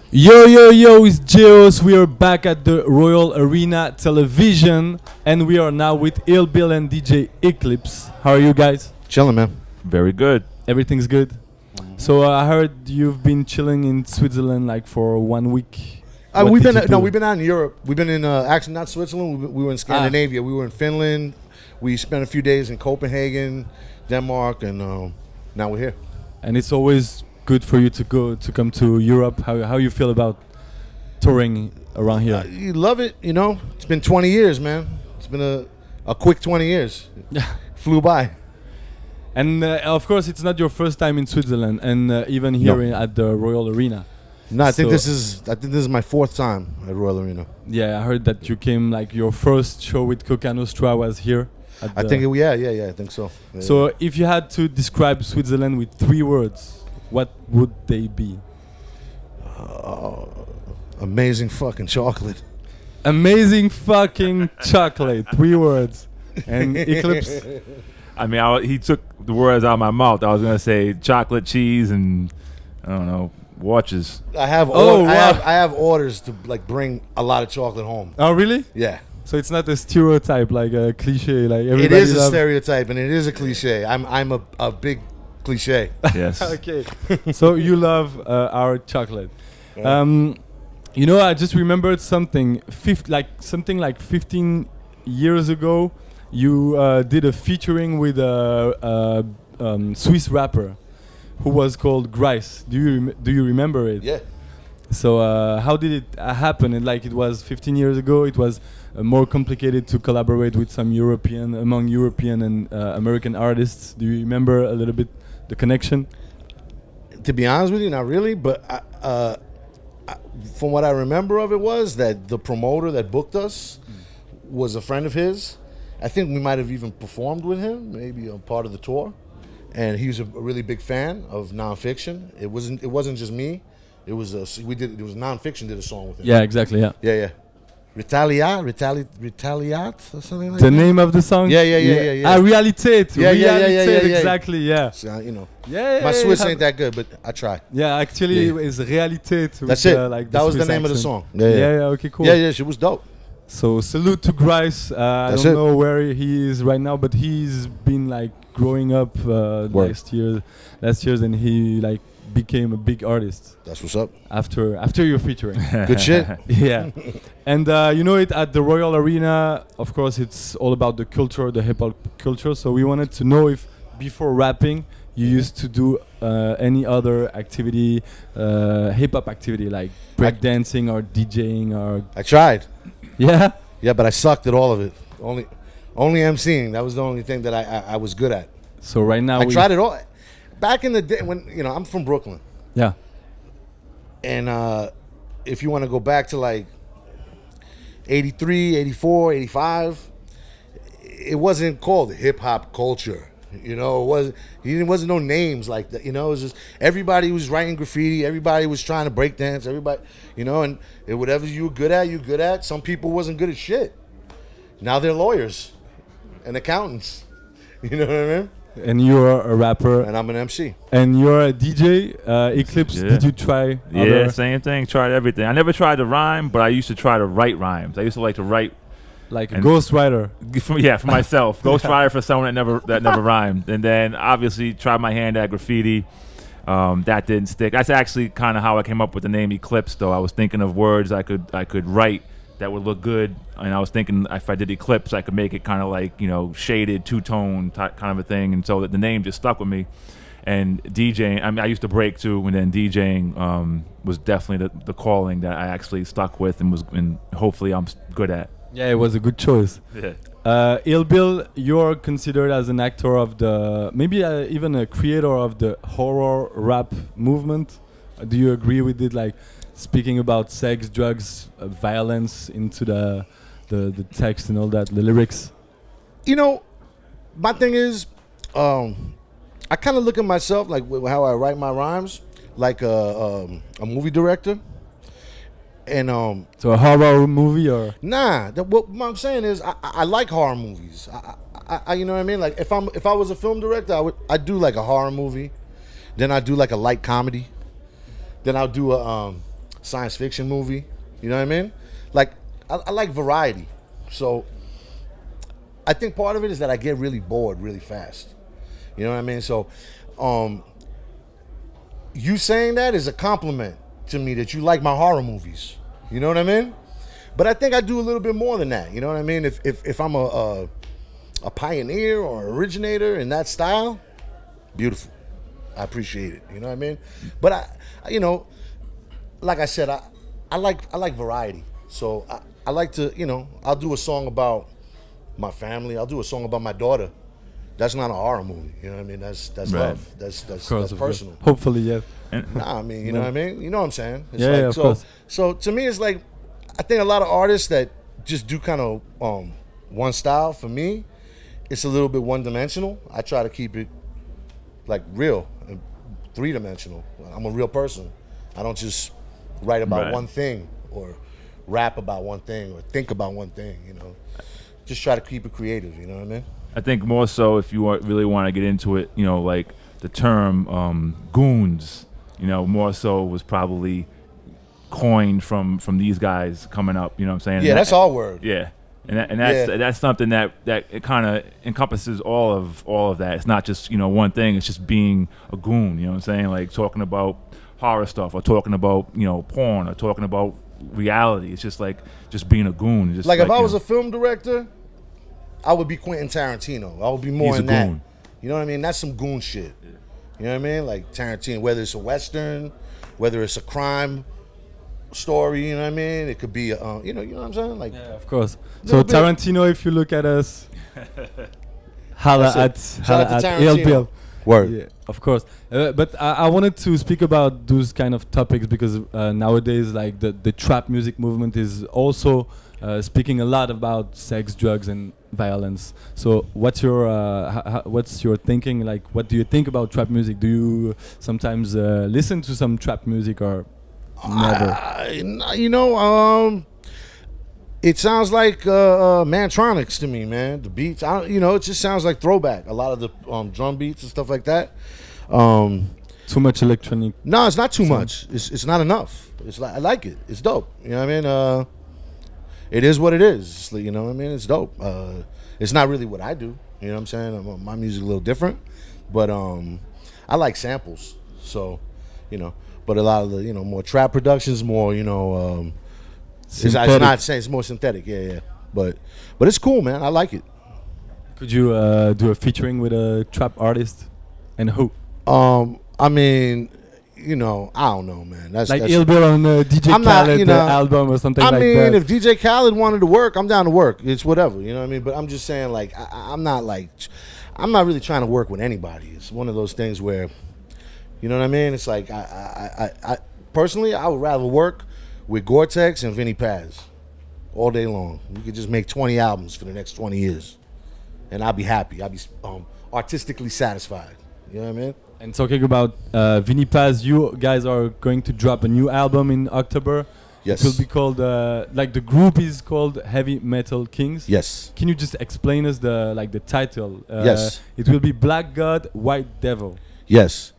Yo, yo, yo, it's Geos. We are back at the Royal Arena Television, and we are now with Ill Bill and DJ Eclipse. How are you guys? Chilling, man. Very good. Everything's good? So I heard you've been chilling in Switzerland like for 1 week. What We've did been you do? we've been out in Europe. We've been in actually not Switzerland. We were in Scandinavia. We were in Finland. We spent a few days in Copenhagen, Denmark, and now we're here. And it's always good for you to come to Europe. How you feel about touring around here? You love it, you know. It's been 20 years, man. It's been a quick 20 years. Flew by. And of course, it's not your first time in Switzerland, and even here No. at the Royal Arena. No, I think So- this is my 4th time at Royal Arena. Yeah, I heard that you came like your first show with Coca Nostra was here. At I the- think I think so. Yeah. So if you had to describe Switzerland with 3 words, what would they be? Amazing fucking chocolate. Amazing fucking chocolate. 3 words. And Eclipse. I mean, he took the words out of my mouth. I was gonna say chocolate, cheese, and I don't know, watches. I have Oh, wow. I have orders to like bring a lot of chocolate home. Oh, really? Yeah. So it's not a stereotype, like a cliche, like everybody It is a love- stereotype and it is a cliche. I'm a big cliche. Yes. Okay. So you love our chocolate. Yeah. You know, I just remembered something. Something like 15 years ago, you did a featuring with a Swiss rapper who was called Grice. Do you remember it? Yeah. So how did it happen? And like it was 15 years ago. It was more complicated to collaborate with some among European and American artists. Do you remember a little bit the connection? To be honest with you, not really, but from what I remember of it was that the promoter that booked us was a friend of his. I think we might have even performed with him, maybe a part of the tour. And he was a really big fan of Nonfiction. It wasn't just me. It was Nonfiction did a song with him. Yeah, exactly. Yeah. Yeah. Retaliate or something like The that. name of the song? Yeah. Realitate. Yeah. Realitate, exactly, yeah. So, you know, Yeah, my Swiss ain't that good, but I try. Yeah, actually, Yeah. it's Realitate. That's with, it. Like That was the Swiss name of the accent. song. Yeah, okay, cool. Yeah, she was dope. So, salute to Grice. I That's don't it. know where he is right now, but he's been like growing up Word. last year, and he like became a big artist That's what's up. after your featuring. Good shit. Yeah, and you know it at the Royal Arena. Of course, it's all about the culture, the hip hop culture. So we wanted to know if before rapping you used to do any other activity, hip hop activity like breakdancing or DJing or I tried. yeah. Yeah, but I sucked at all of it. Only emceeing. That was the only thing that I was good at. So right now I tried it all. Back in the day when, you know, I'm from Brooklyn. Yeah, And if you want to go back to like 83, 84, 85, it wasn't called hip hop culture. You know, it wasn't no names like that. You know, it was just everybody was writing graffiti, everybody was trying to break dance, everybody, you know, and whatever you were good at, Some people wasn't good at shit. Now they're lawyers and accountants. You know what I mean? and you're a rapper And I'm an MC. and you're a DJ. Eclipse, Yeah. did you try? Yeah, other, same thing. Tried everything. I never tried to rhyme, but I used to try to write rhymes. I used to like to write like a and- ghostwriter? for myself. Ghostwriter for someone that never rhymed. And then obviously tried my hand at graffiti. That didn't stick. That's actually kind of how I came up with the name Eclipse. Though I was thinking of words I could write that would look good, and I was thinking if I did Eclipse, I could make it kind of like, you know, shaded, two-tone kind of a thing, and so that the name just stuck with me. And DJing, I mean, I used to break too, and then DJing was definitely the calling that I actually stuck with and hopefully I'm good at. Yeah, it was a good choice. Yeah. Ill Bill, you're considered as an actor of the, maybe even a creator of the horror rap movement. Do you agree with it? Like speaking about sex, drugs, violence into the text and all that, the lyrics. You know, my thing is, I kind of look at myself like how I write my rhymes, like a movie director. And So a horror movie or what I'm saying is I like horror movies. I you know what I mean? Like if I was a film director, I'd do like a horror movie, then I'd do like a light comedy, then I'll do a science fiction movie. You know what I mean? Like, I like variety. So I think part of it is that I get really bored really fast. You know what I mean? So you saying that is a compliment to me that you like my horror movies. You know what I mean? But I think I do a little bit more than that. You know what I mean? If I'm a pioneer or originator in that style, beautiful. I appreciate it. You know what I mean? But I you know, like I said, I like variety. So I like to, you know, I'll do a song about my family. I'll do a song about my daughter. That's not a horror movie. You know what I mean? That's Right. love. That's personal. Hopefully, yes. Nah, I mean, you know what I mean? You know what I'm saying? It's Yeah, like, yeah, of course. So to me, it's like, I think a lot of artists that just do kind of one style, for me, it's a little bit one-dimensional. I try to keep it like real and three-dimensional. I'm a real person. I don't just write about Right. one thing or rap about one thing or think about one thing, you know. Just try to keep it creative, you know what I mean? I think more so if you really want to get into it, you know, like the term goons, you know, more so was probably coined from these guys coming up. You know what I'm saying? Yeah, that's our word. Yeah, and that's something that it kind of encompasses all of that. It's not just, you know, one thing. It's just being a goon. You know what I'm saying? Like talking about horror stuff or talking about, you know, porn or talking about reality. It's just like just being a goon. Just Like if I you was know, a film director, I would be Quentin Tarantino. I would be more He's in a that. goon. You know what I mean? That's some goon shit. You know what I mean? Like Tarantino, whether it's a Western, whether it's a crime story, you know what I mean? It could be, you know what I'm saying? Like, Yeah, of course. Little So bit. Tarantino, if you look at us, holla That's it. at Shout out to AL Tarantino. Bill. word. Yeah, of course. But I wanted to speak about those kind of topics because nowadays, like the trap music movement is also speaking a lot about sex, drugs, and violence. So, what's your thinking? Like, what do you think about trap music? Do you sometimes listen to some trap music or never? You know, it sounds like Mantronics to me, man. The beats, you know, it just sounds like throwback. A lot of the drum beats and stuff like that. Too much electronic. No, it's not too much. It's not enough. It's like I like it. It's dope. You know what I mean? It is what it is. It's like, you know what I mean? It's dope. It's not really what I do. You know what I'm saying? My music's a little different, but I like samples. So, you know, but a lot of the, you know, more trap productions, more, you know, it's not saying it's more synthetic. Yeah. But it's cool, man. I like it. Could you do a featuring with a trap artist, and who? I mean, you know, I don't know, man. That's Like Ill Bill on DJ I'm not, Khaled you know, album or something I like mean, that. if DJ Khaled wanted to work, I'm down to work. It's whatever, you know what I mean? But I'm just saying, like, I'm not really trying to work with anybody. It's one of those things where, you know what I mean? It's like, I personally, I would rather work with Gore-Tex and Vinny Paz all day long. We could just make 20 albums for the next 20 years, and I'll be happy. I'll be artistically satisfied. You know what I mean? And talking about Vinny Paz, you guys are going to drop a new album in October. Yes. It will be called, like the group is called Heavy Metal Kings. Yes. Can you just explain us the title? Yes. It will be Black God, White Devil. Yes.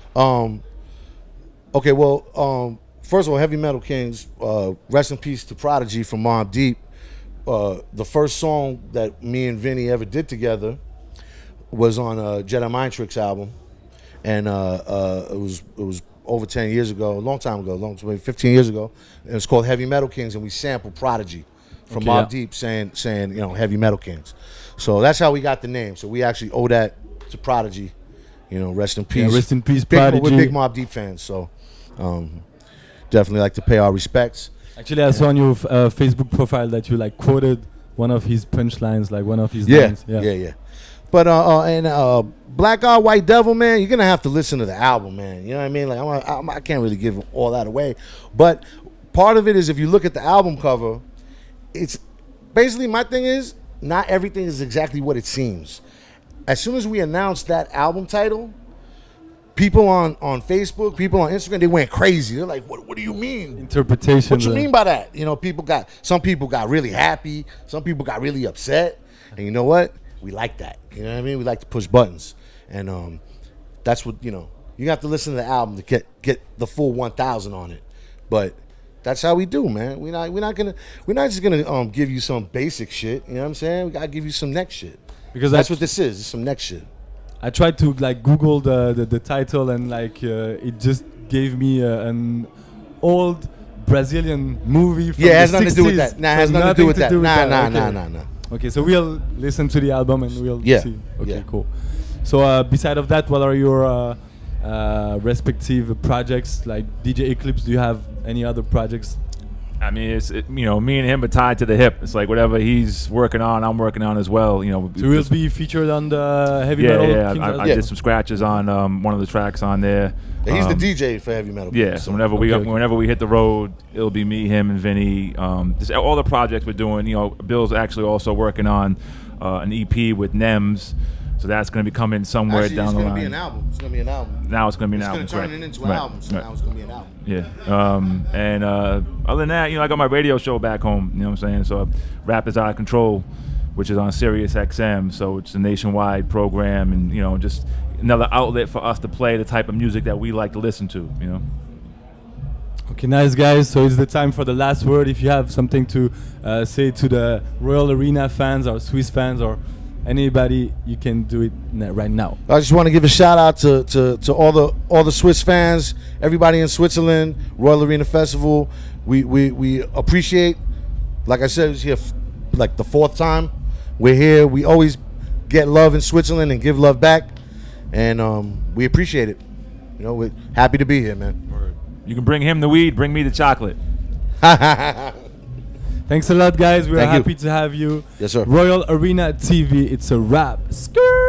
Okay, well, first of all, Heavy Metal Kings, rest in peace to Prodigy from Mobb Deep. The first song that me and Vinny ever did together was on a Jedi Mind Tricks album. And it was over 10 years ago, a long time ago, 15 years ago. And it's called Heavy Metal Kings, and we sampled Prodigy from Okay, Mobb yeah. Deep saying, you know, Heavy Metal Kings. So that's how we got the name. So we actually owe that to Prodigy. You know, rest in peace. Yeah, rest in peace, We're Prodigy. big Mobb Deep fans, so definitely like to pay our respects. Actually, I saw on your Facebook profile that you like quoted one of his punchlines, like one of his Yeah, lines. yeah. But Black God, White Devil, man, you're gonna have to listen to the album, man. You know what I mean? Like I can't really give all that away, but part of it is if you look at the album cover, it's basically my thing is not everything is exactly what it seems. As soon as we announced that album title, people on Facebook, people on Instagram, they went crazy. They're like, "What do you mean? Interpretation. What you mean by that?" You know, some people got really happy, some people got really upset, and you know what? We like that. You know what I mean? We like to push buttons, and that's what, you know. You have to listen to the album to get the full 1,000 on it, but That's how we do, man. We're not just gonna give you some basic shit. You know what I'm saying? We gotta give you some next shit. Because That's what this is. It's some next shit. I tried to like Google the title, and like it just gave me an old Brazilian movie from Yeah, it the has nothing to do with 60s. that. Nah, it So has nothing to do with that. Okay. Nah. Okay, so we'll listen to the album and we'll Yeah, see. Okay, yeah. cool. So beside of that, what are your respective projects? Like DJ Eclipse, do you have any other projects? I mean, you know, me and him are tied to the hip. It's like whatever he's working on, I'm working on as well. You know, So we'll be featured on the heavy yeah, metal. yeah. Kings I album? did some scratches on one of the tracks on there. Yeah, he's the DJ for heavy metal. Yeah, so whenever we hit the road, it'll be me, him, and Vinny. Just all the projects we're doing. You know, Bill's actually also working on an EP with Nems, so that's going to be coming somewhere Actually, down it's the gonna line. be an album. It's gonna be an album. Now it's going to be an It's album. gonna turn correct. it into an Right, album. So right. now it's gonna be an album. Yeah. And other than that, you know, I got my radio show back home. You know what I'm saying? So Rap is Out of Control, which is on Sirius XM. So it's a nationwide program, and you know, just another outlet for us to play the type of music that we like to listen to. You know. Okay, nice guys. So it's the time for the last word. If you have something to say to the Royal Arena fans or Swiss fans or anybody, you can do it right now. I just want to give a shout out to all the Swiss fans, everybody in Switzerland, Royal Arena Festival. We appreciate. Like I said, it was here like the 4th time. We're here. We always get love in Switzerland and give love back, and we appreciate it. You know, we're happy to be here, man. You can bring him the weed, bring me the chocolate. Thanks a lot, guys. We're Thank you. happy to have you. Yes, sir. Royal Arena TV. It's a wrap. Skirt.